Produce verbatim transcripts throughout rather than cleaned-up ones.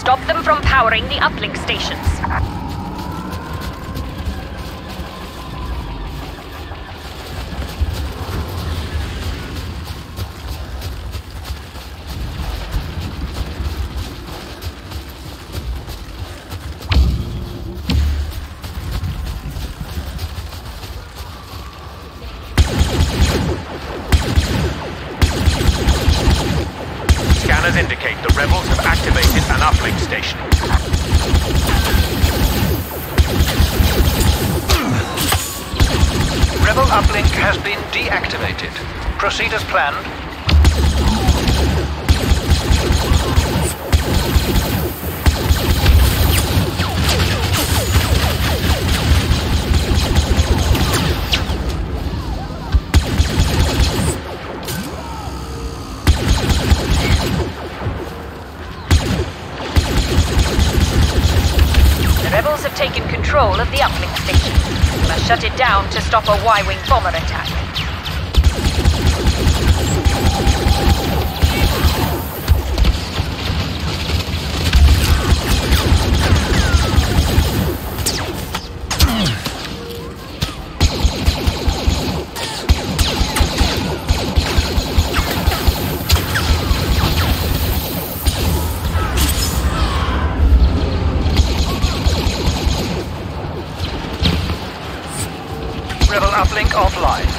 stop them from powering the uplink stations. Scanners indicate the rebels have activated an uplink station. Rebel uplink has been deactivated. Proceed as planned. The rebels have taken control of the uplink station. We must shut it down to stop a Y-wing bomber attack. Rebel uplink offline.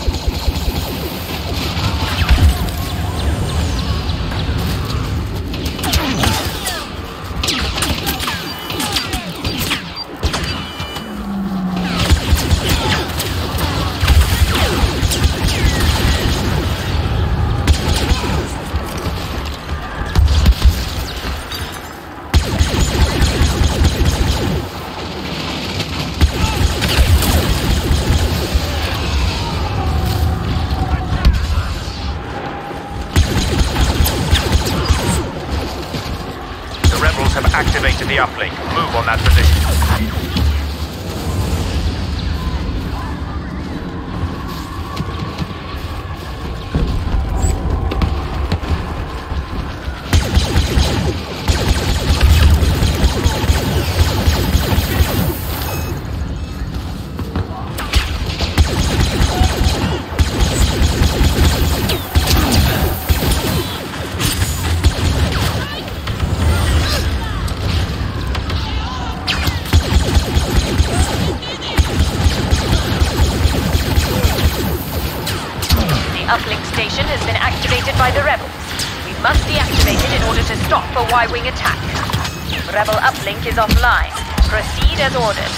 Have activated the uplink. Move on that position. Uplink station has been activated by the rebels. We must deactivate it in order to stop a Y-wing attack. Rebel uplink is offline. Proceed as ordered.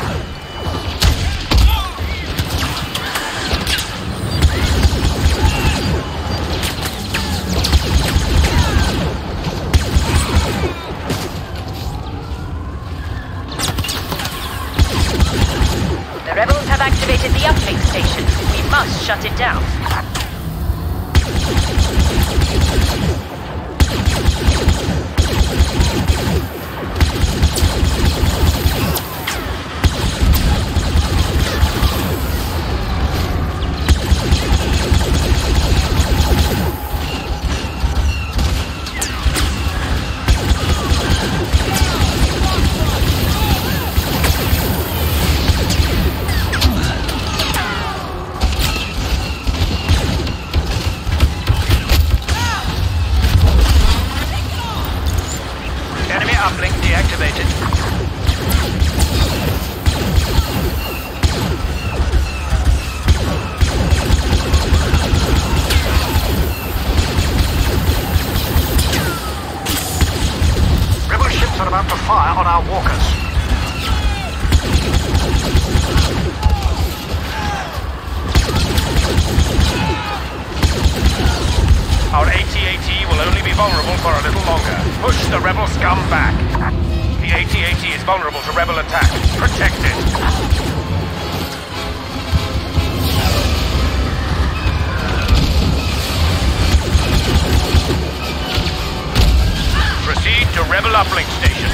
The rebels have activated the uplink station. We must shut it down. Uplink deactivated. Rebel ships are about to fire on our walkers. Our A T A T will only be vulnerable for a little longer. Push the rebel scum back. The A T A T is vulnerable to rebel attack. Protect it. Proceed to rebel uplink station.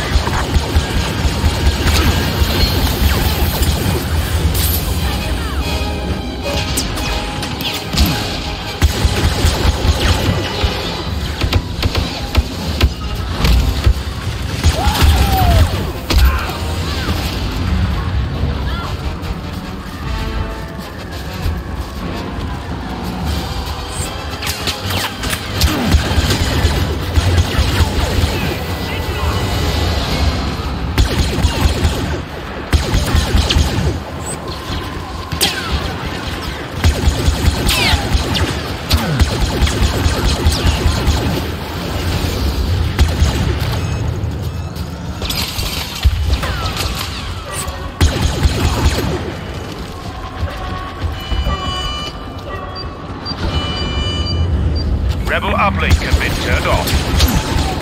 Rebel uplink has been turned off.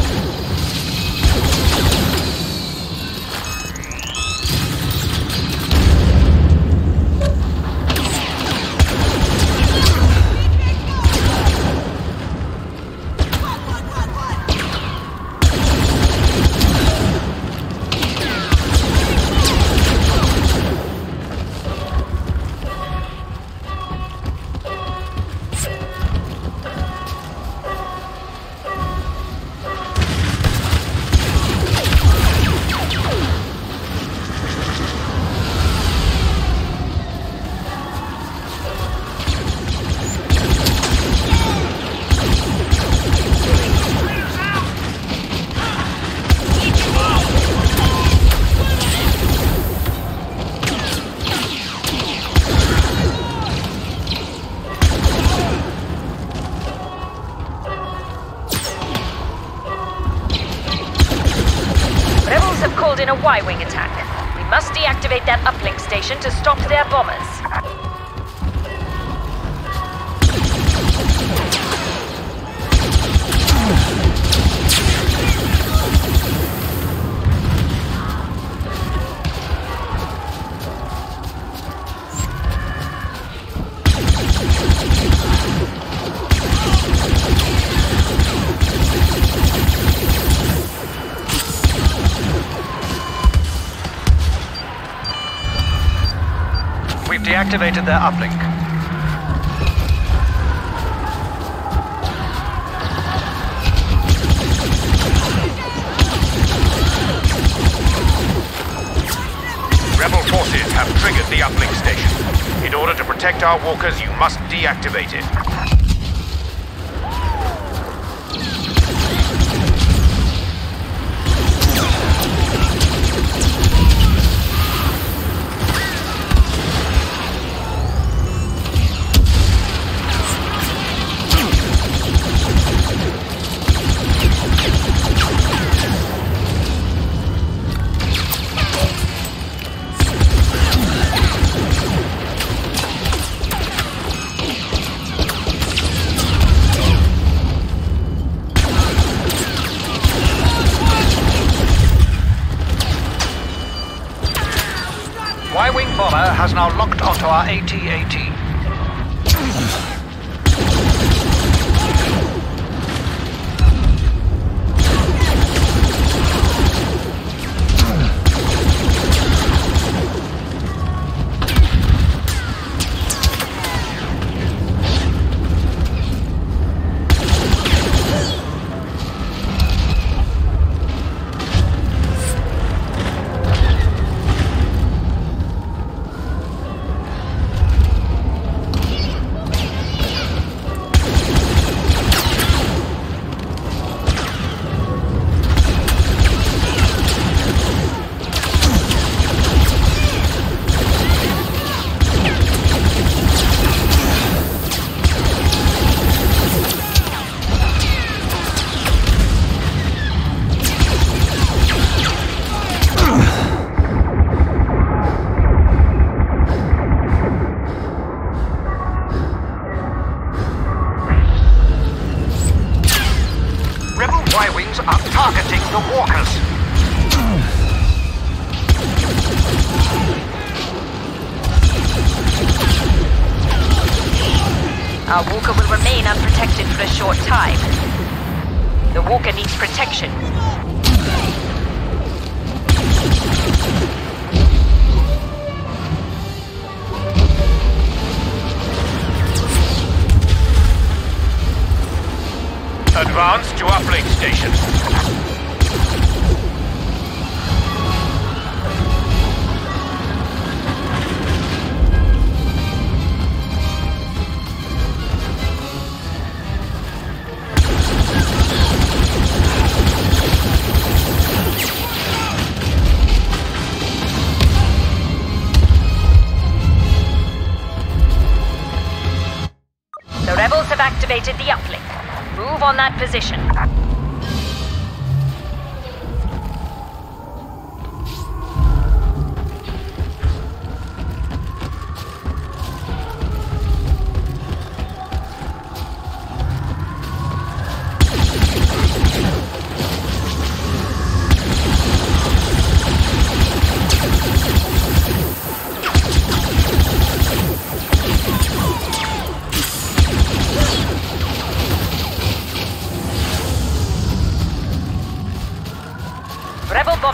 In a Y-wing attack. We must deactivate that uplink station to stop their bombers. We've deactivated their uplink. Rebel forces have triggered the uplink station. In order to protect our walkers, you must deactivate it. Y-wing bomber has now locked onto our A T A T. Y-wings are targeting the walkers. Our walker will remain unprotected for a short time. The walker needs protection. Advance to uplink station. The rebels have activated the uplink. Move on that position.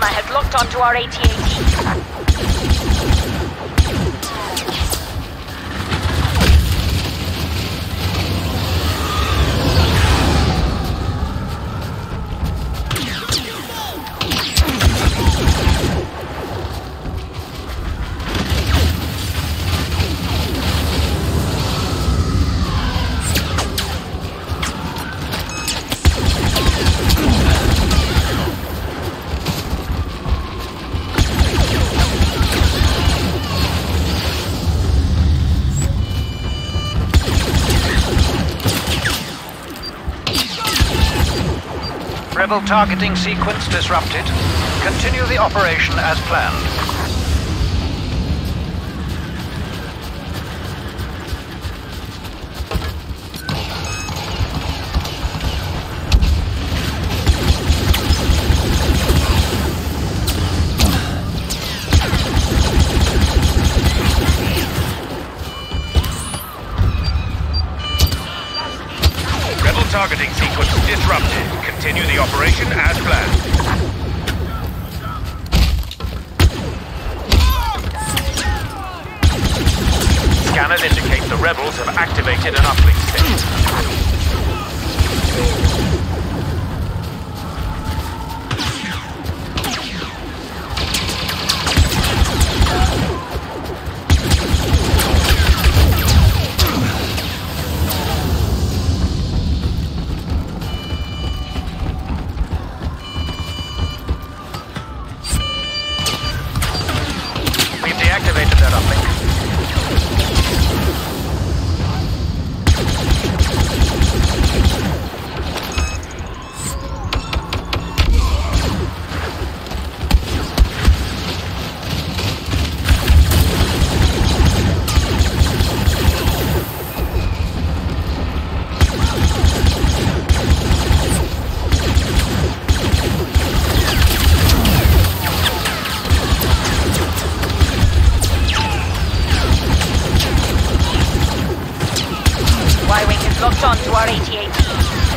jammer has locked onto our A T A T. Rebel targeting sequence disrupted. Continue the operation as planned. Rebel targeting sequence disrupted. Continue the operation as planned. Scanners indicate the rebels have activated an uplink station. Deactivated that uplink. Y-Wing is locked on to our A T A T.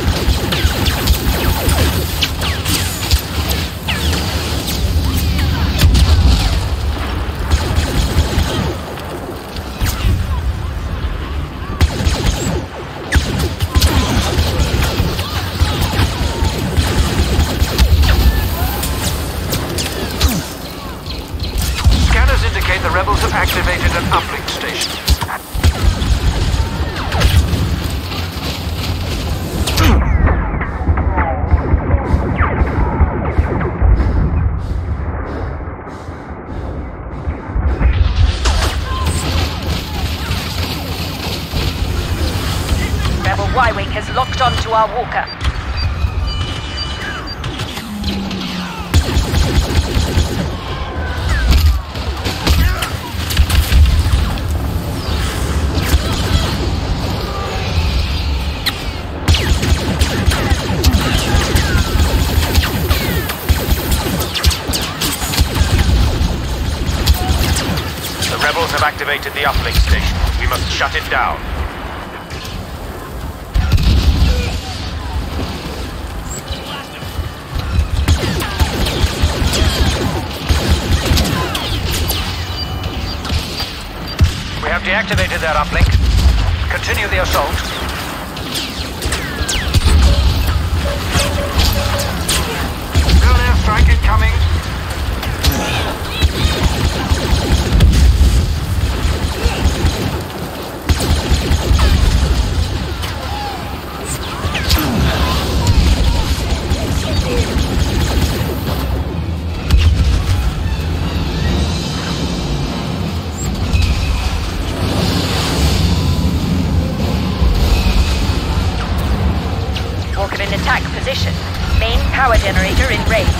Scanners indicate the rebels have activated an uplink station. Y-Wing has locked onto our walker. The rebels have activated the uplink station. We must shut it down. We have deactivated that uplink. Continue the assault. Real airstrike incoming. Walker in attack position. Main power generator in range.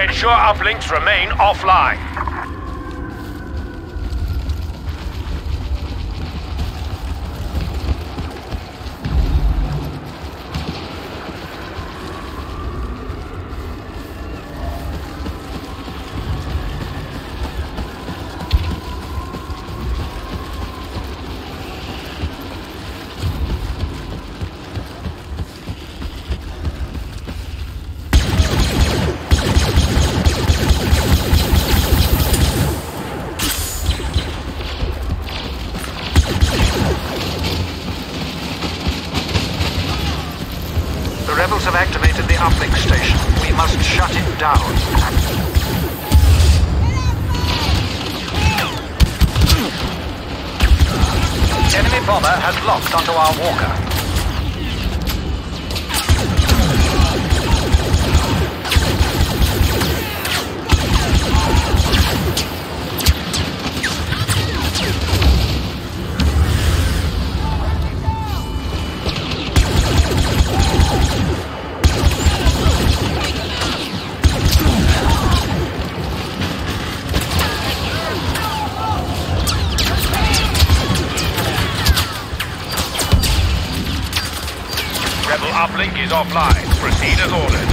Ensure uplinks remain offline. The rebels have activated the uplink station. We must shut it down. Enemy bomber has locked onto our walker. Rebel uplink is offline. Proceed as ordered.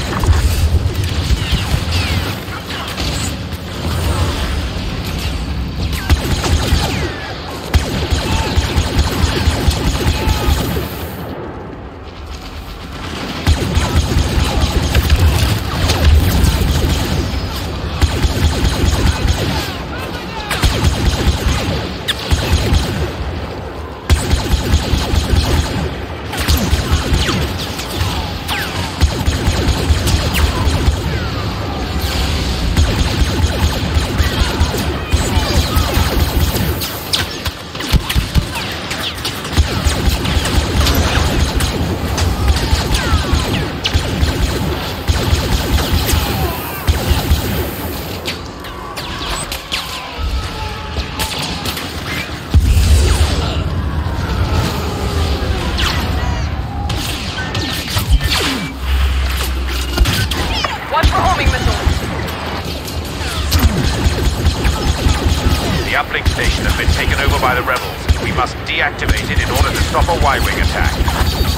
The uplink station has been taken over by the rebels. We must deactivate it in order to stop a Y-wing attack.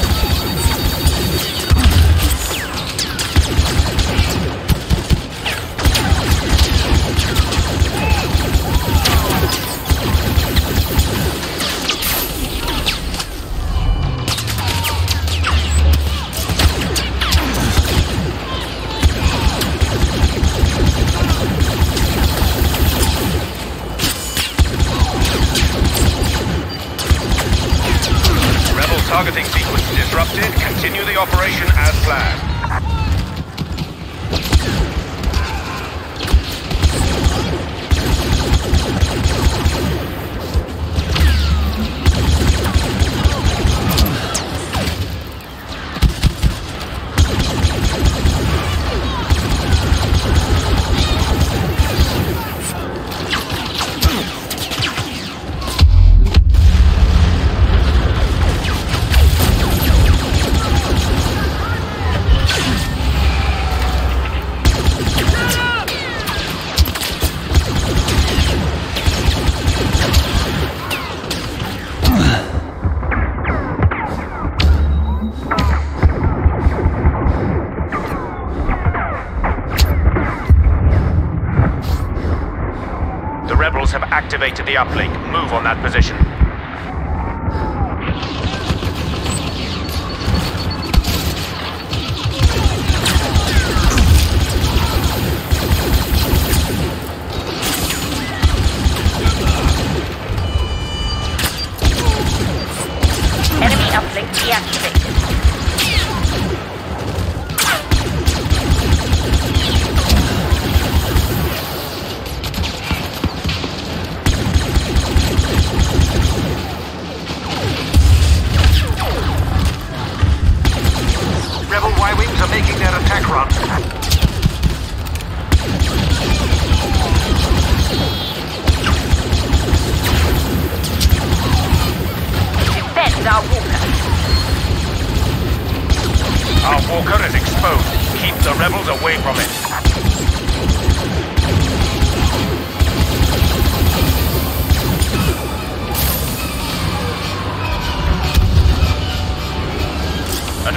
Targeting sequence disrupted. Continue the operation as planned. Rebels have activated the uplink. Move on that position. Enemy uplink deactivated. Rebel Y-wings are making their attack run. Defend our walker. Our walker is exposed. Keep the rebels away from it.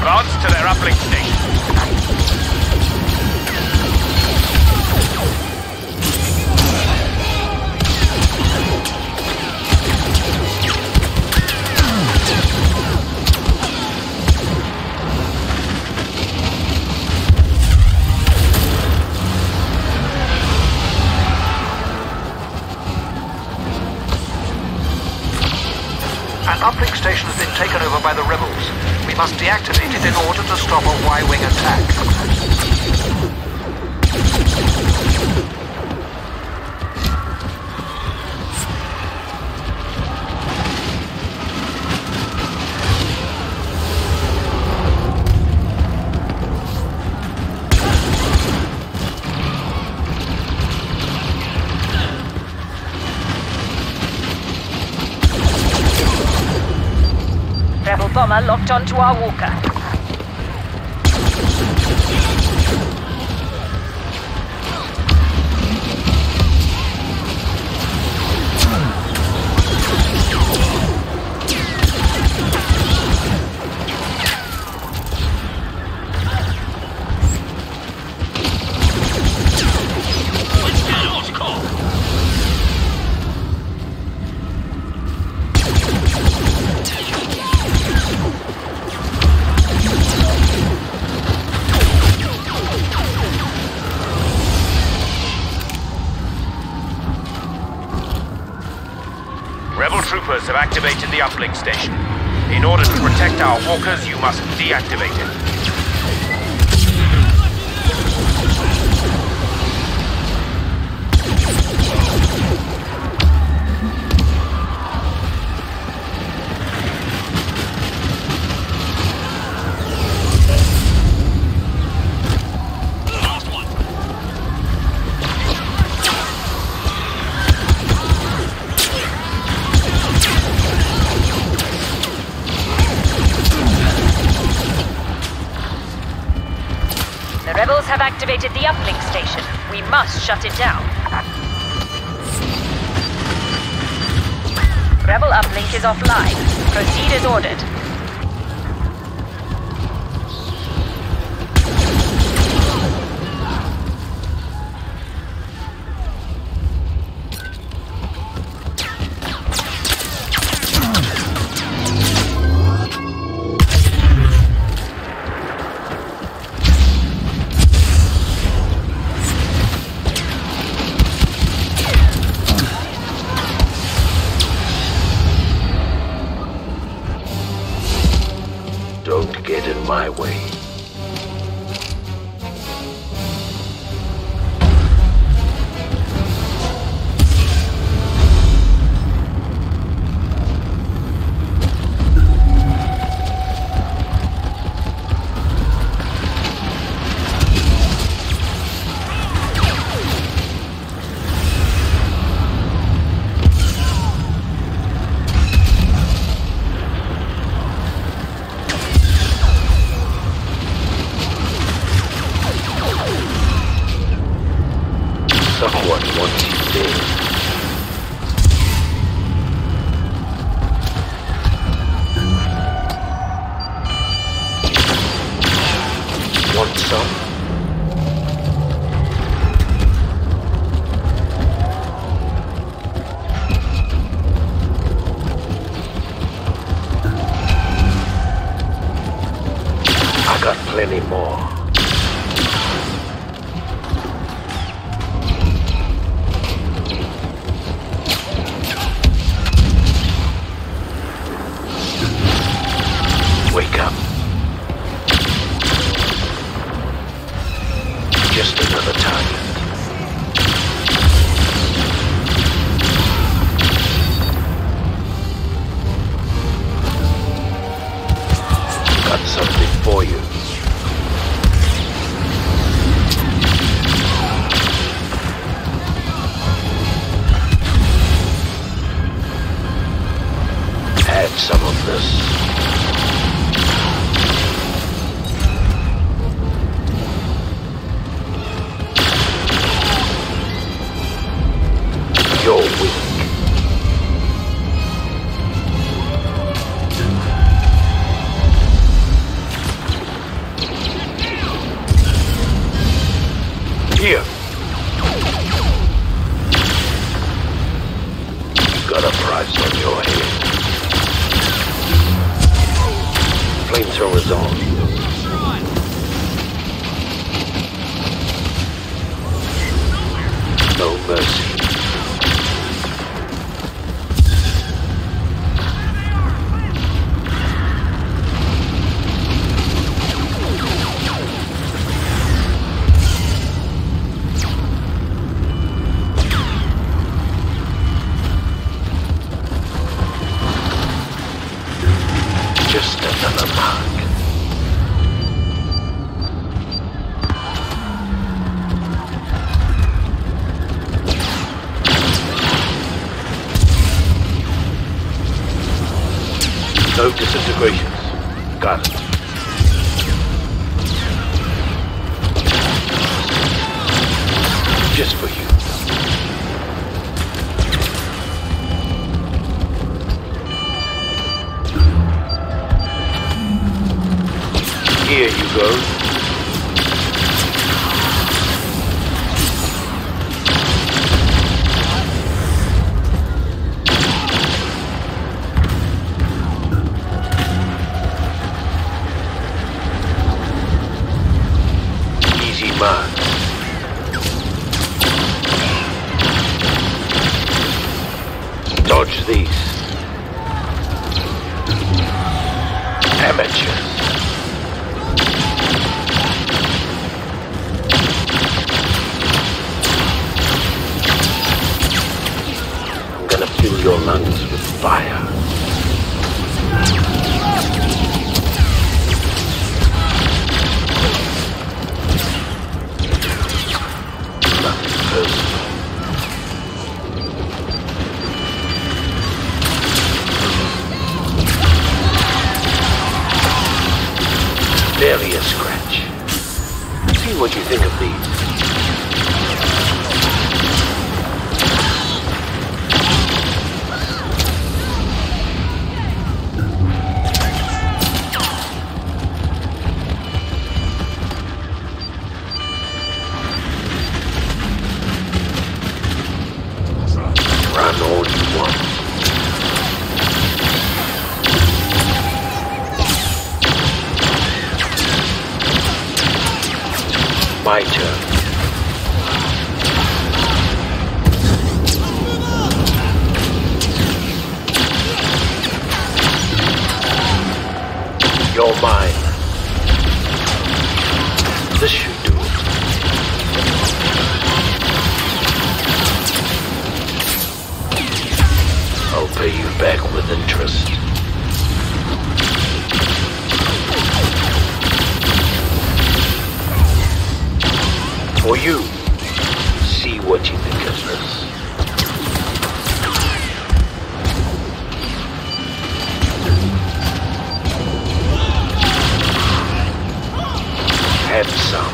Advance to their uplink station. An uplink station has been taken over by the rebels. We must deactivate it in order to stop a Y-wing attack. Rebel bomber locked onto our walker. Rebel troopers have activated the uplink station. In order to protect our walkers, you must deactivate it. The rebels have activated the uplink station. We must shut it down. Rebel uplink is offline. Proceed as ordered. Don't get in my way. Someone wants you dead. Want some? I got plenty more. Here. Got a price on your head. Flamethrower's on. No mercy. Just another mark. No disintegrations. Got it. Just for you. Here you go. Easy mark. Dodge these. Amateurs. Fill your lungs with fire. Nothing personal. Barely a scratch. See what you think of these. Run all you want. My turn. You're mine. This should do it. I'll pay you back with interest. For you, see what you think of this. Have some.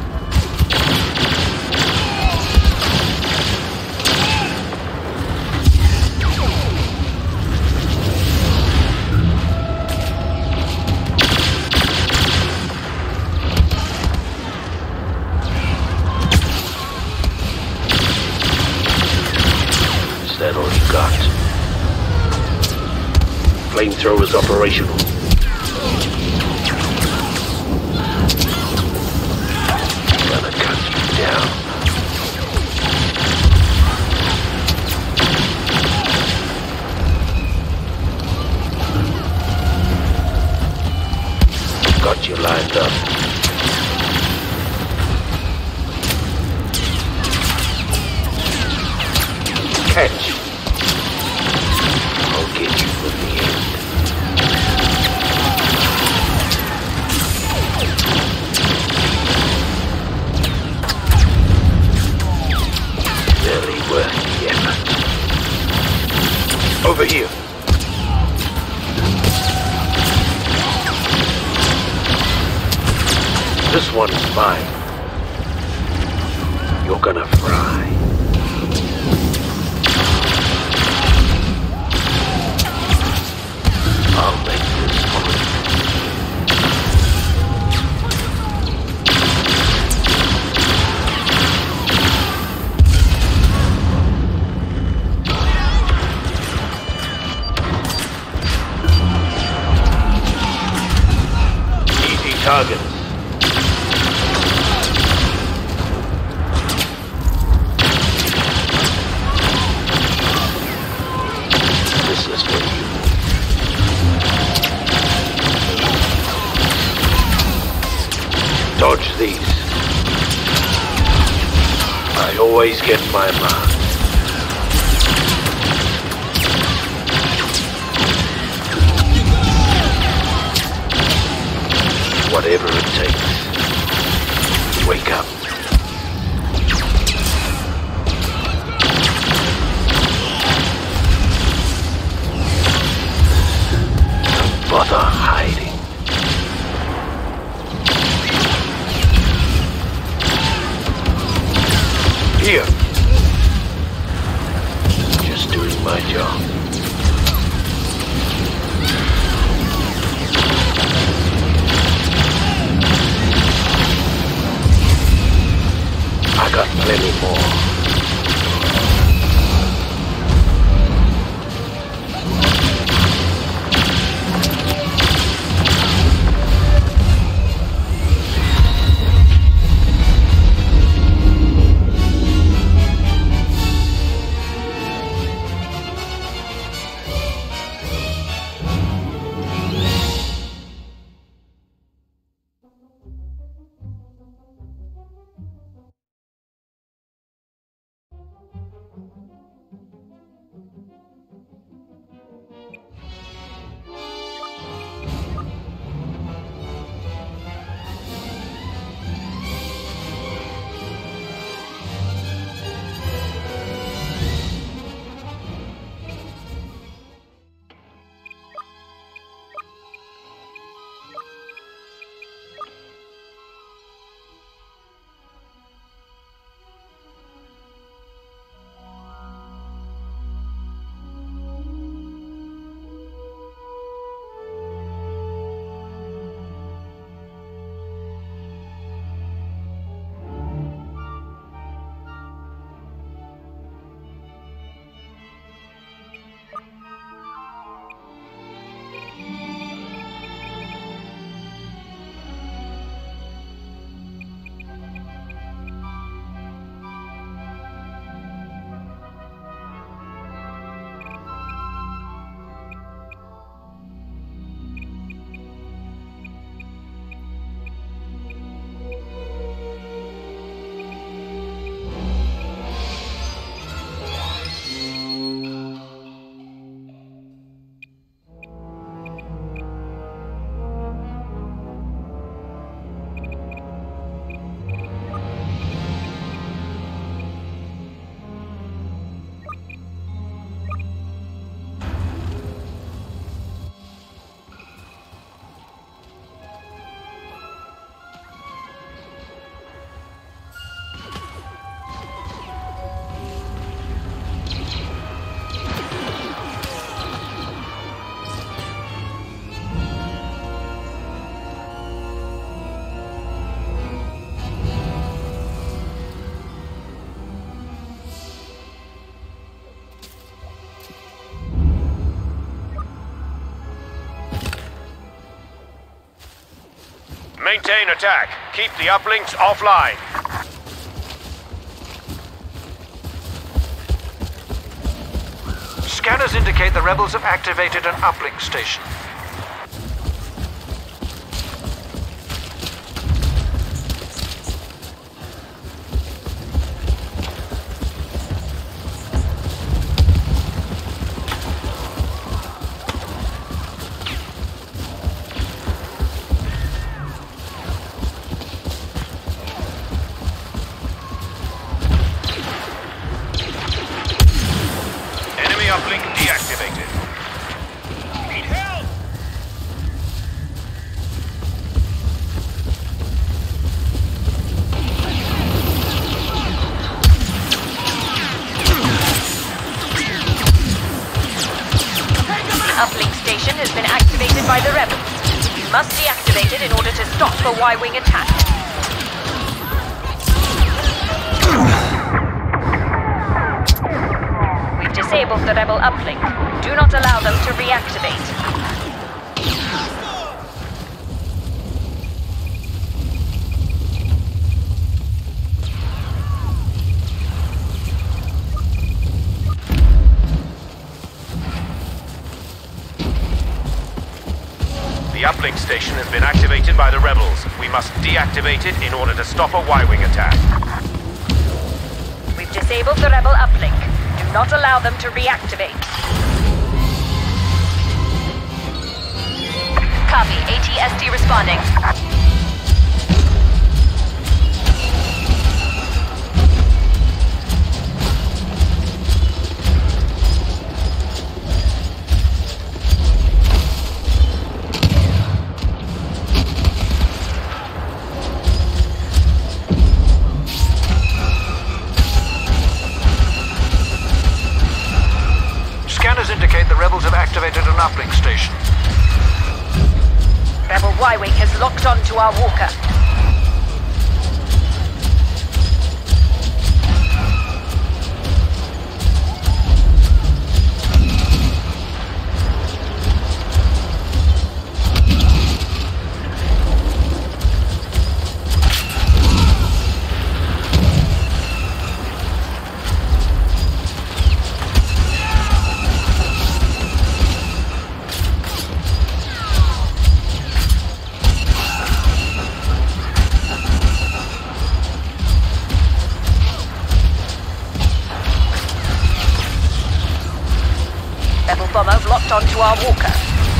Is that all you got? Flamethrower's operational. Gonna cut you down. Got you lined up. Catch. I'll get you in the end. Barely worth the effort. Over here. This one's mine. You're gonna fry. I'll make this fun. I always get my mark. Whatever it takes. Wake up. Don't bother hiding. Here. Just doing my job. I got plenty more. Maintain attack. Keep the uplinks offline. Scanners indicate the rebels have activated an uplink station. Uplink deactivated. Need help! The uplink station has been activated by the rebels. You must deactivate it in order to stop the Y-wing attack. Disabled the rebel uplink. Do not allow them to reactivate. The uplink station has been activated by the rebels. We must deactivate it in order to stop a Y-wing attack. We've disabled the rebel uplink. Do not allow them to reactivate. Copy. A T S T responding. Scanners indicate the rebels have activated an uplink station. Rebel Y-Wing has locked onto our walker. Rebel bomber locked onto our walker.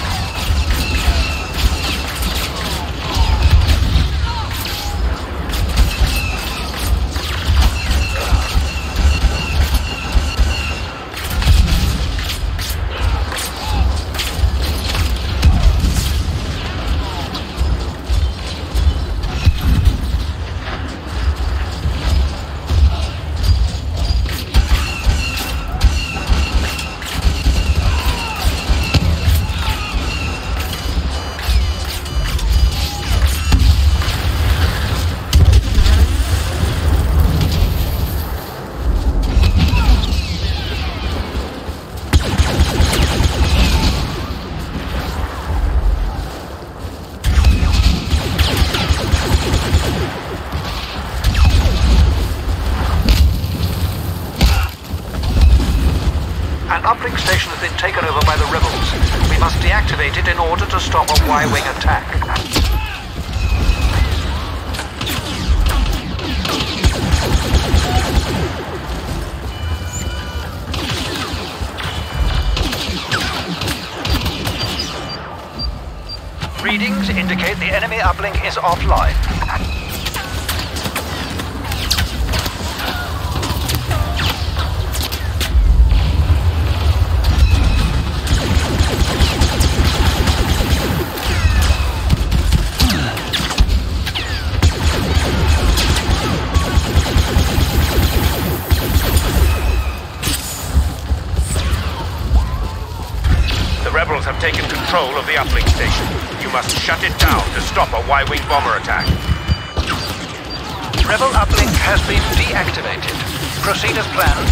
An uplink station has been taken over by the rebels. We must deactivate it in order to stop a Y-wing attack. Readings indicate the enemy uplink is offline. The rebels have taken control of the uplink station. You must shut it down to stop a Y-wing bomber attack. Rebel uplink has been deactivated. Proceed as planned.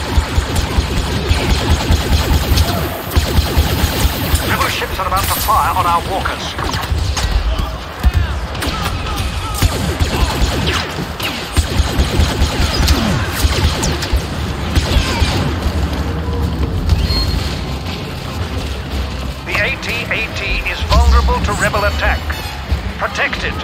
Rebel ships are about to fire on our walkers. The A T A T is vulnerable to rebel attack. Protect it.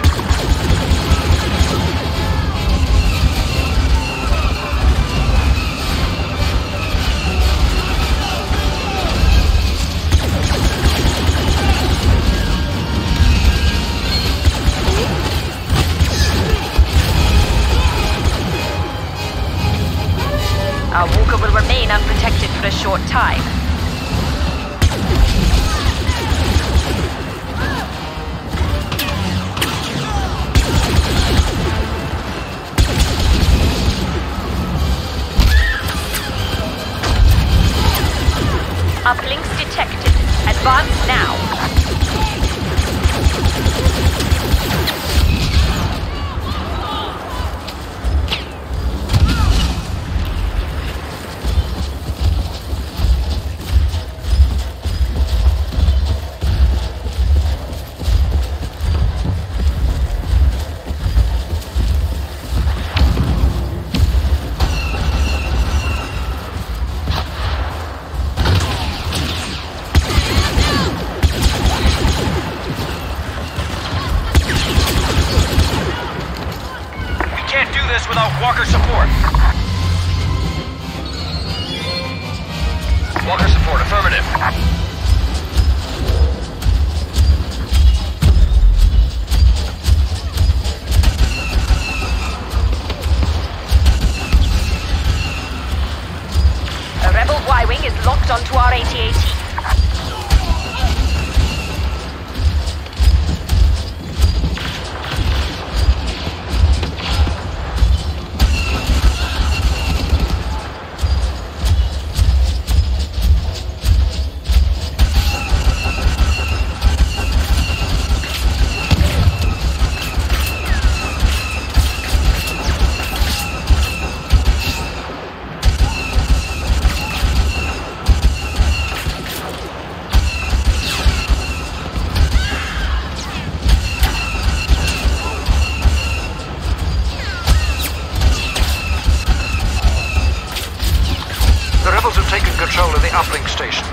Our walker will remain unprotected for a short time. Uplinks detected. Advance now. Without walker support. Walker support, affirmative. A rebel Y-wing is locked onto our A T A T. Control of the uplink station.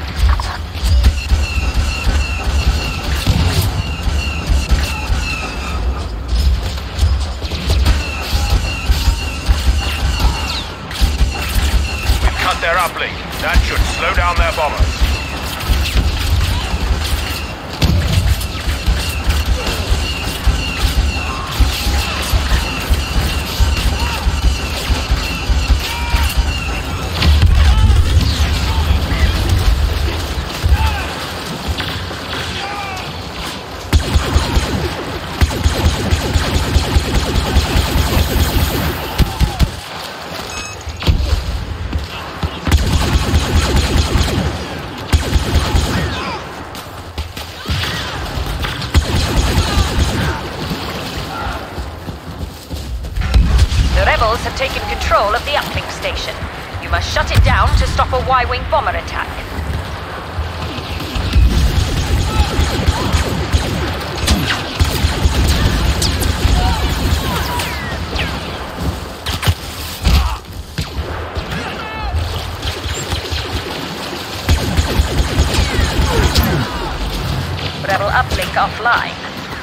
We've cut their uplink. That should slow down their bombers. Have taken control of the uplink station. You must shut it down to stop a Y-wing bomber attack. Rebel uplink offline.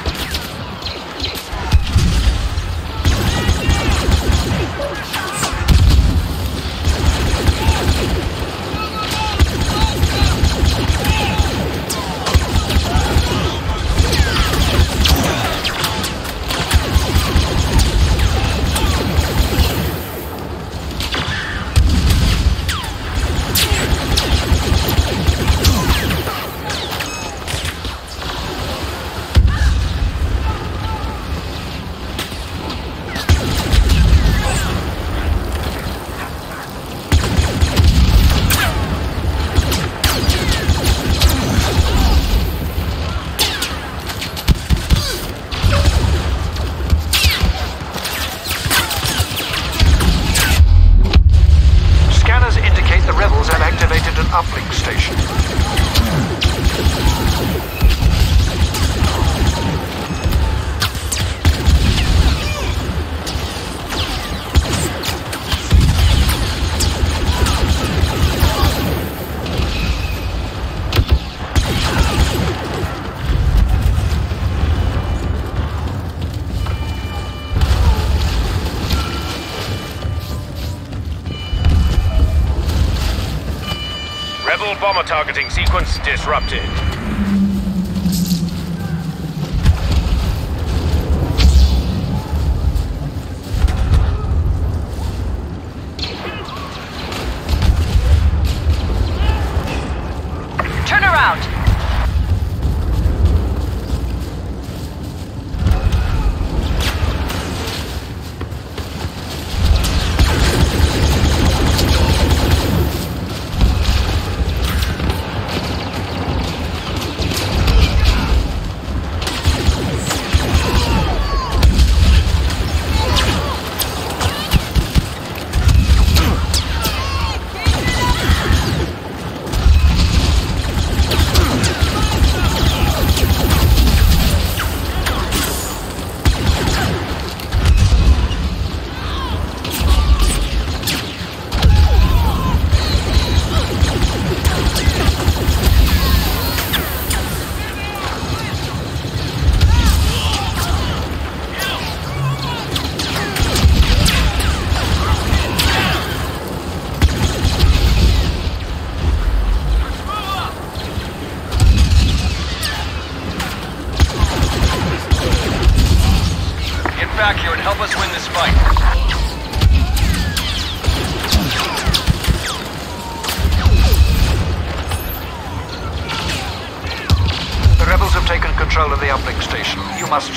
Uplink station. Rebel bomber targeting sequence disrupted. Turn around!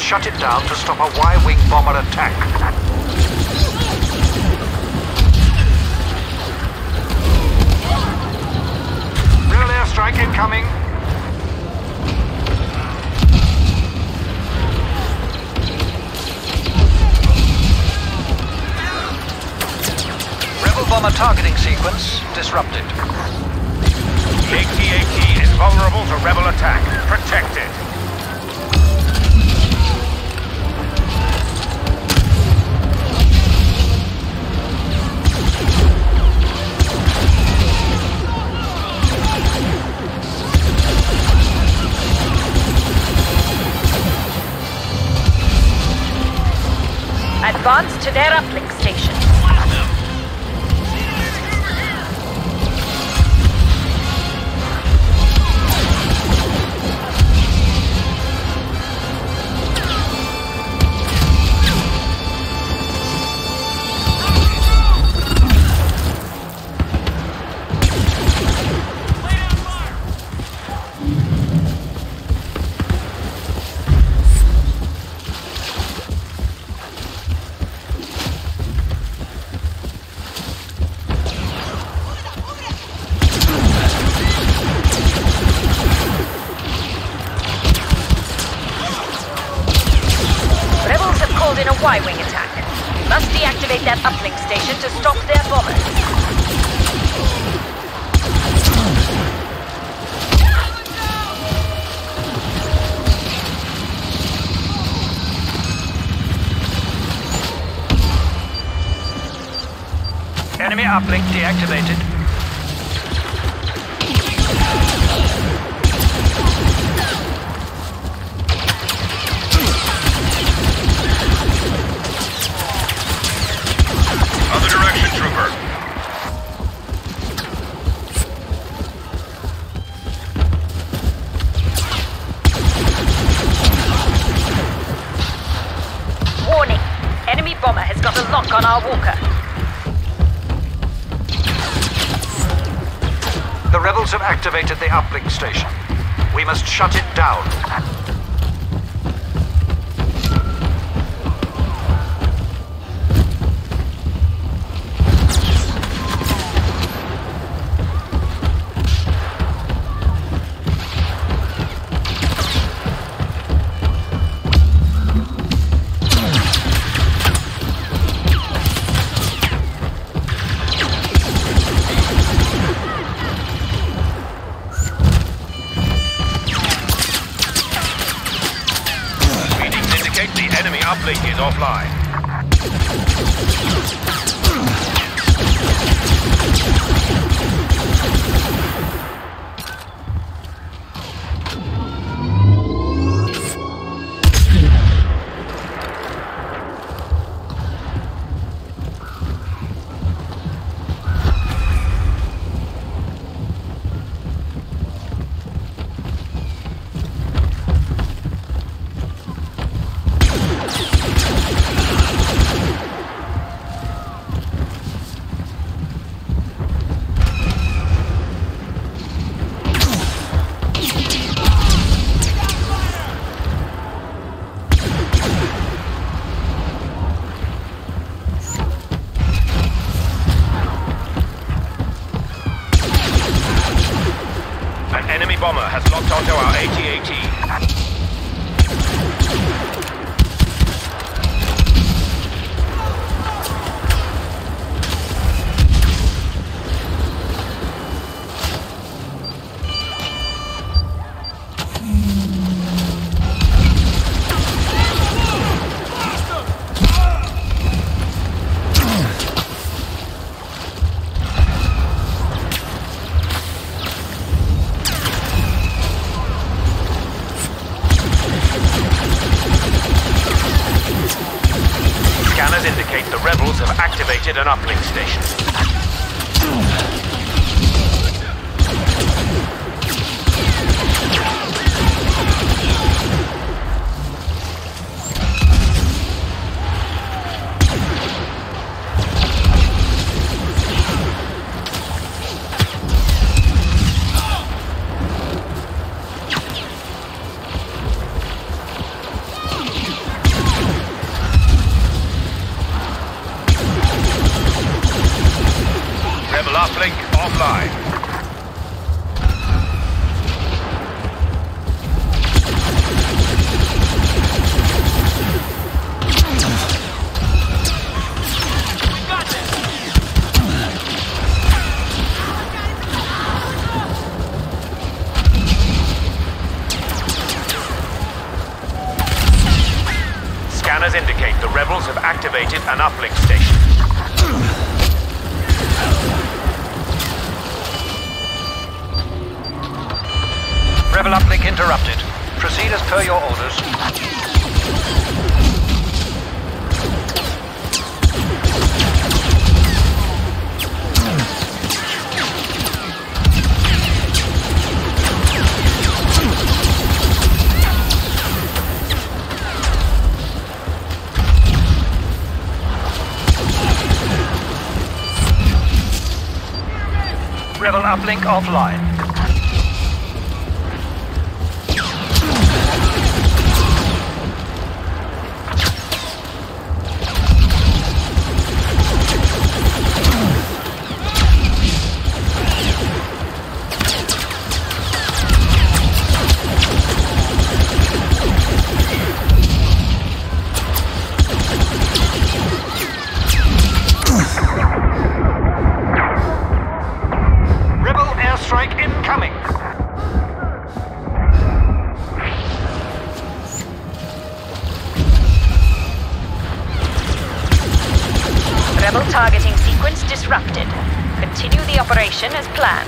shut it down to stop a Y-wing bomber attack. Real airstrike incoming. Rebel bomber targeting sequence disrupted. The A T A T is vulnerable to rebel attack. Protect it. Advance to their uplink station. In a Y-wing attack. We must deactivate that uplink station to stop their bombers. Enemy uplink deactivated. Other direction, trooper. Warning! Enemy bomber has got a lock on our walker. The rebels have activated the uplink station. We must shut it down. Uplink is offline. Bomber has locked onto our A T A T. Scanners indicate the rebels have activated an uplink station. Rebel uplink offline. Scanners indicate the rebels have activated an uplink station. Rebel uplink interrupted. Proceed as per your orders. Rebel uplink offline. Rebel targeting sequence disrupted. Continue the operation as planned.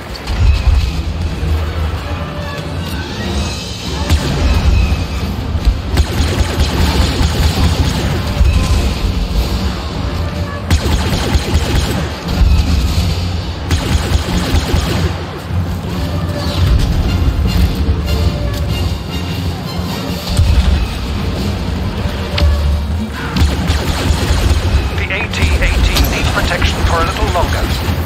Protection for a little longer.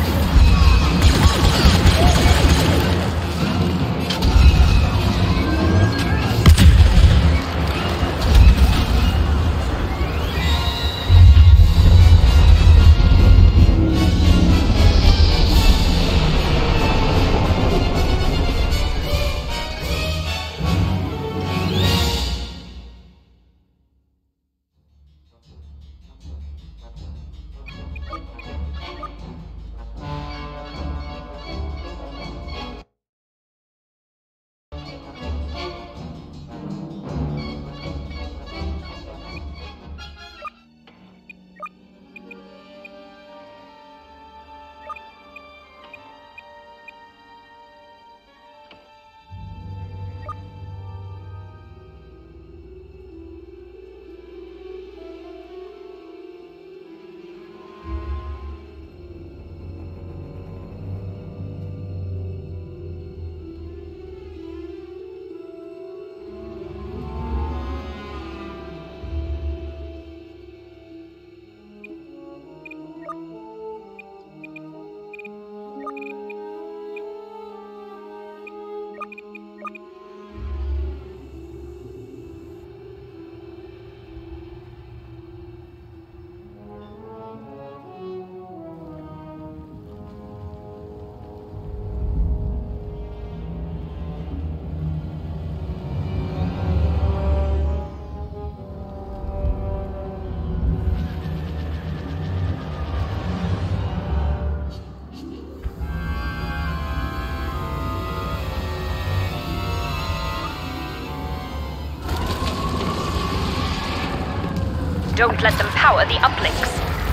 Don't let them power the uplinks.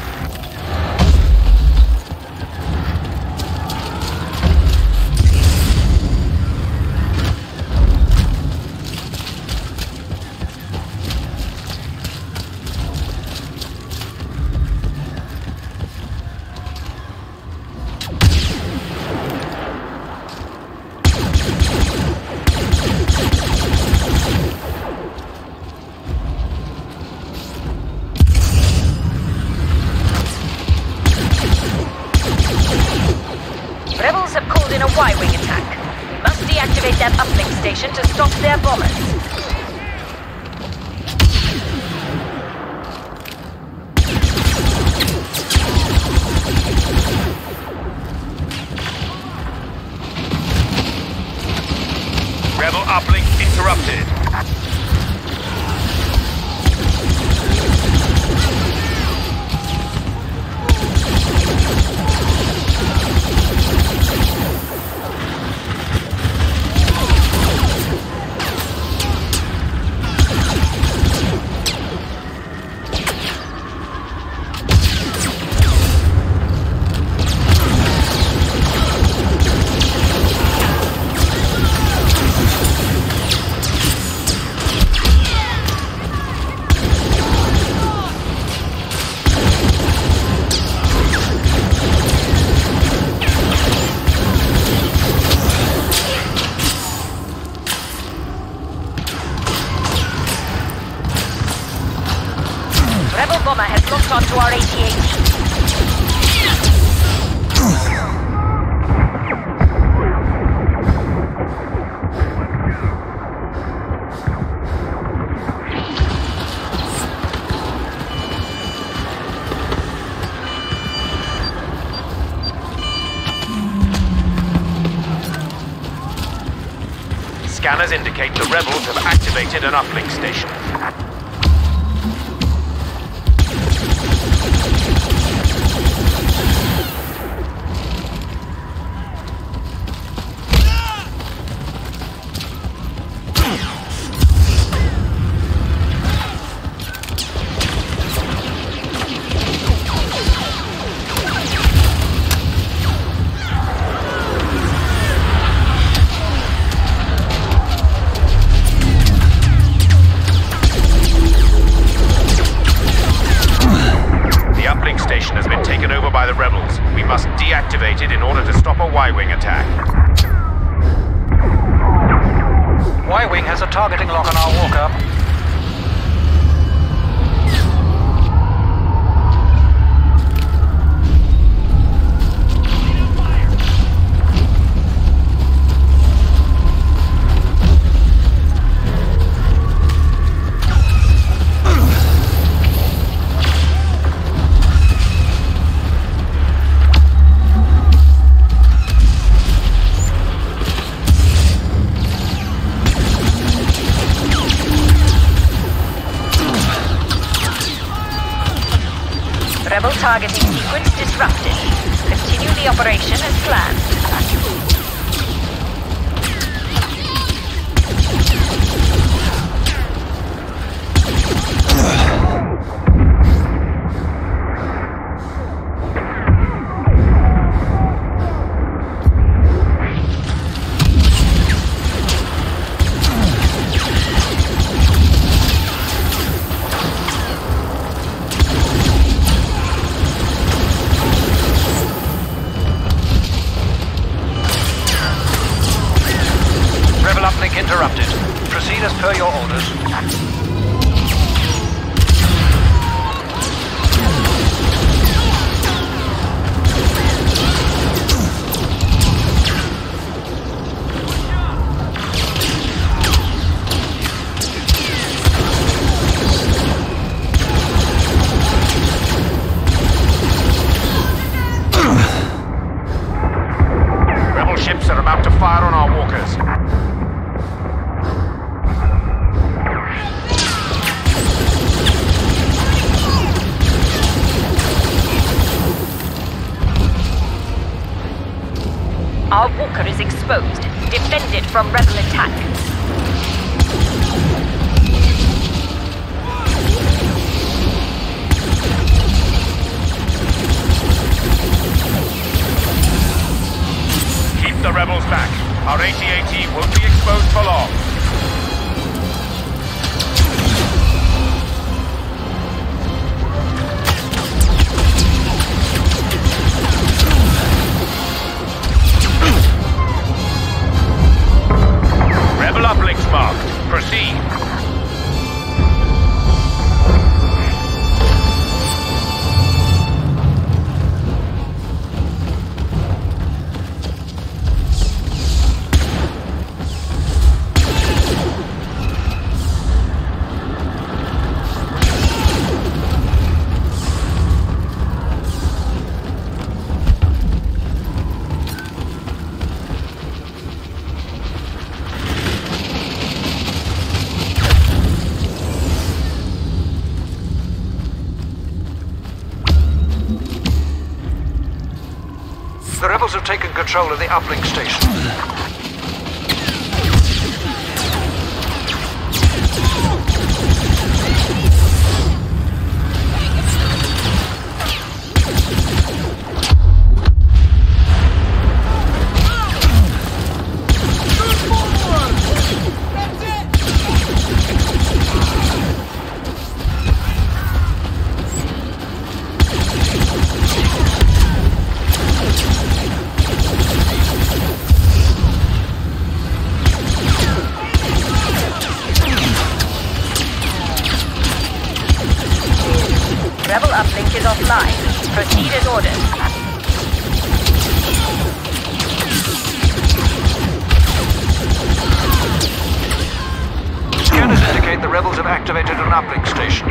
in a Y-wing attack. We must deactivate that uplink station to stop their bombers. Scanners indicate the rebels have activated an uplink station. Deactivated in order to stop a Y-wing attack. Y-wing has a targeting lock on our walker. Rebel targeting sequence disrupted. Continue the operation as planned. Uplink interrupted. Proceed as per your orders. Rebel ships are about to fire on our walkers. Our walker is exposed. Defend it from rebel attack. Keep the rebels back. Our A T A T won't be exposed for long. Rebel uplinks marked. Proceed. The rebels have taken control of the uplink station. Rebel uplink is offline. Proceed as ordered. Scanners indicate the rebels have activated an uplink station.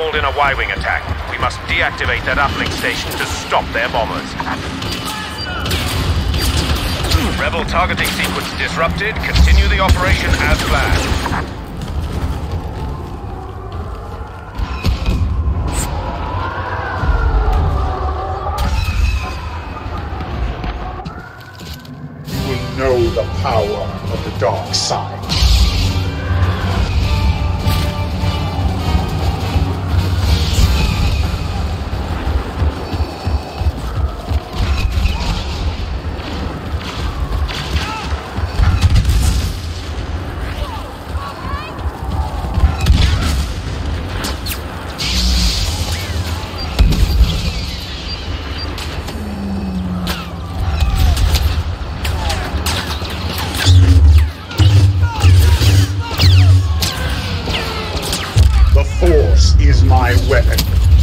called in a Y-wing attack. We must deactivate that uplink station to stop their bombers. Rebel targeting sequence disrupted. Continue the operation as planned. Know the power of the dark side. Is my weapon.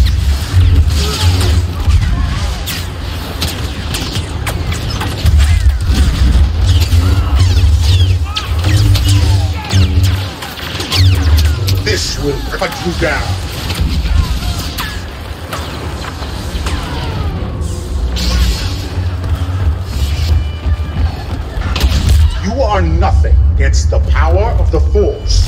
This will cut you down. You are nothing against the power of the Force.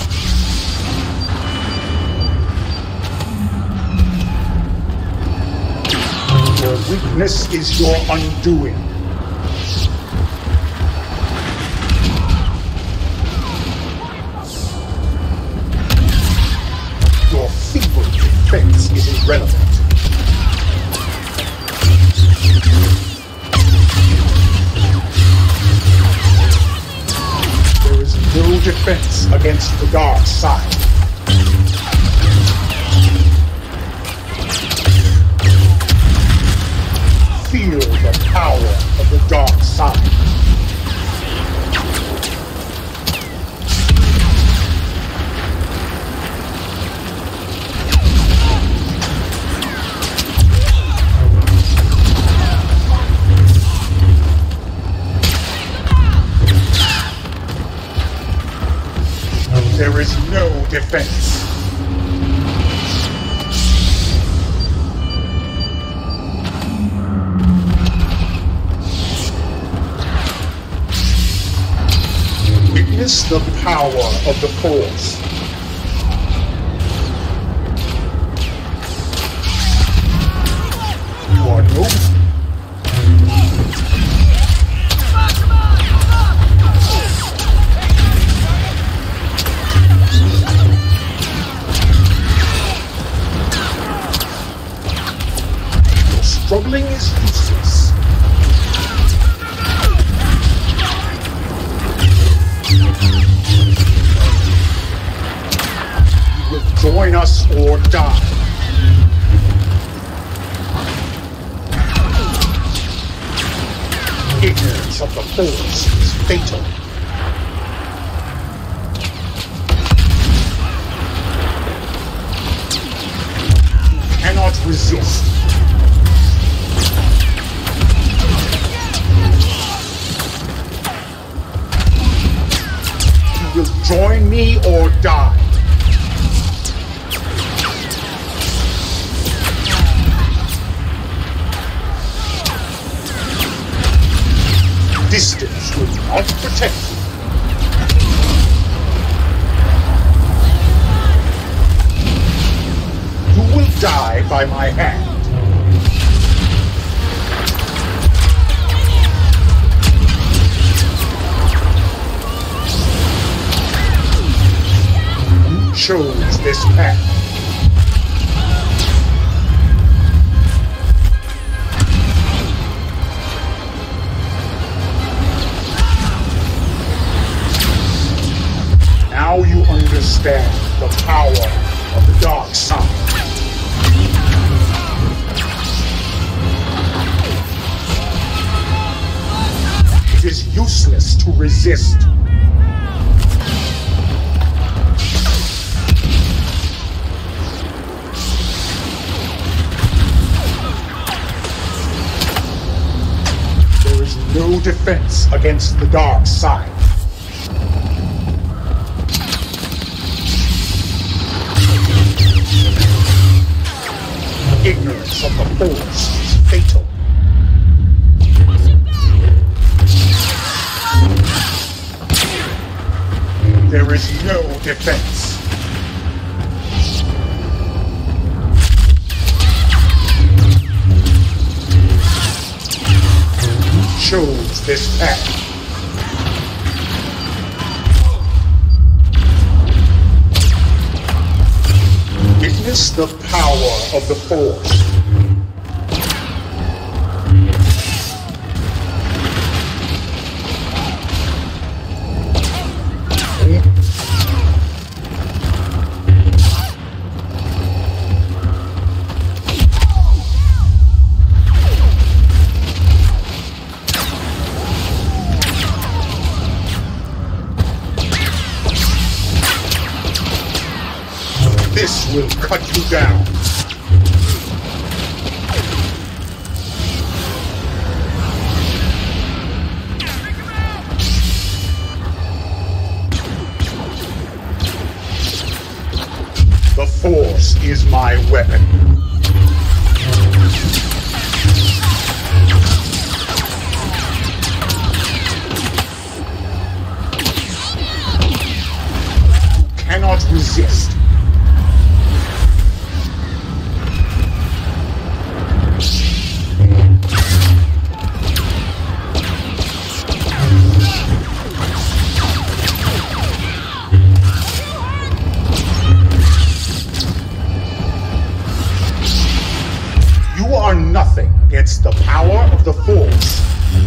Your weakness is your undoing. Your feeble defense is irrelevant. There is no defense against the dark side. Feel the power of the dark side. There is no defense. Witness the power of the Force. You are no... Your struggling is useless. Join us or die. Ignorance of the Force is fatal. You cannot resist. You will join me or die. Distance will not protect you. You will die by my hand. You chose this path. Now you understand the power of the dark side. It is useless to resist. There is no defense against the dark side. ignorance of the Force is fatal. There is no defense. Chose this path. Witness the power of the Force. This will cut you down. The Force is my weapon. You cannot resist. You are nothing against the power of the Force.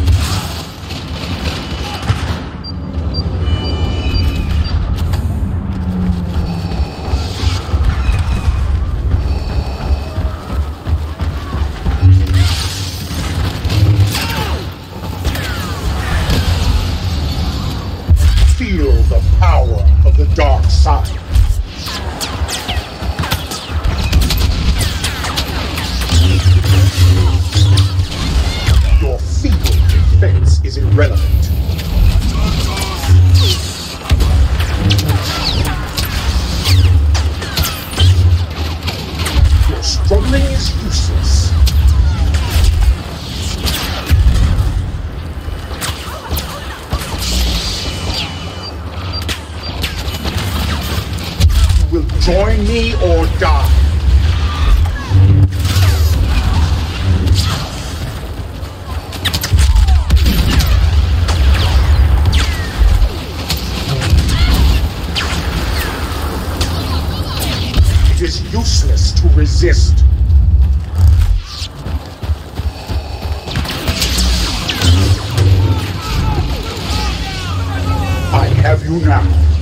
Feel the power of the dark side. Your feeble defense is irrelevant. Your struggling is useless. You will join me or die. It is useless to resist. I have you now.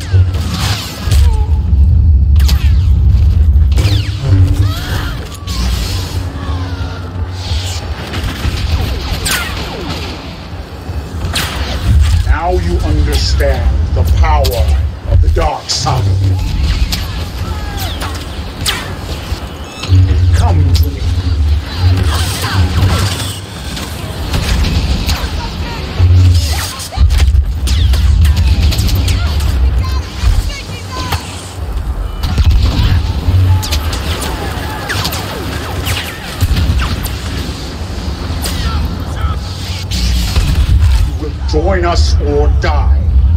Now you understand the power of the dark side. Come to me. You will join us or die.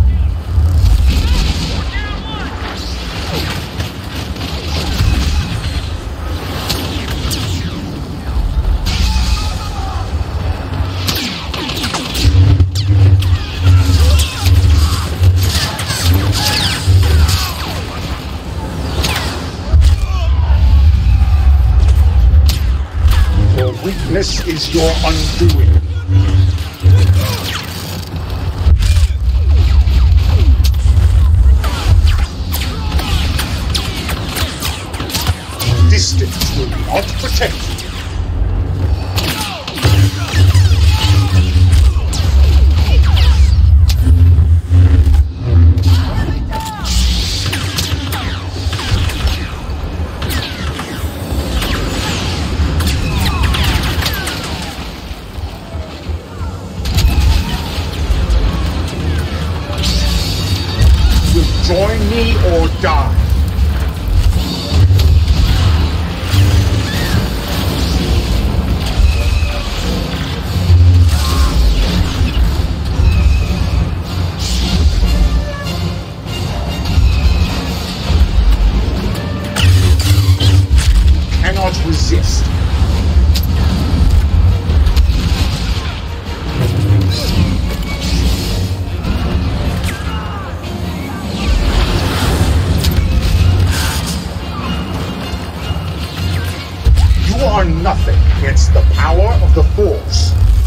Your weakness is your undoing. Distance will not protect you. Join me or die. are nothing against the power of the Force.